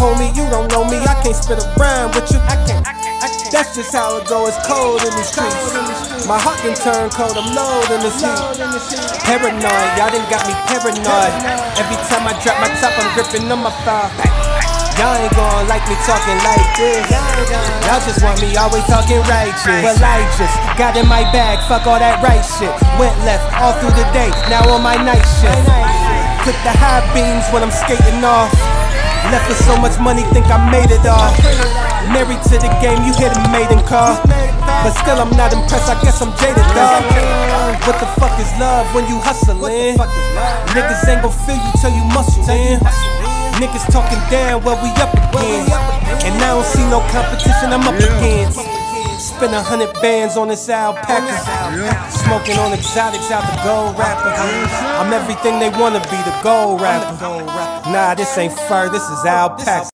homie, you don't know me. I can't spit a rhyme with you. I can't. That's just how it go. It's cold in the streets. My heart done turned cold. I'm low in the heat. Paranoid, y'all done got me paranoid. Every time I drop my top, I'm gripping on my file. Y'all ain't gon' like me talking like this. Y'all just want me always talking righteous. Well, I just got in my bag, fuck all that right shit. Went left all through the day, now on my night shift. Click the high beams when I'm skating off. Left with so much money, think I made it off. Married to the game, you hear the maiden call. But still I'm not impressed, I guess I'm jaded, dog. What the fuck is love when you hustling? Niggas ain't gon' feel you till you muscle in. Niggas talking down, well we up again. And I don't see no competition I'm up against. Spend 100 bands on this alpaca. Smoking on exotics out the gold rapper. I'm everything they wanna be, the gold rapper. Nah, this ain't fur, this is alpaca.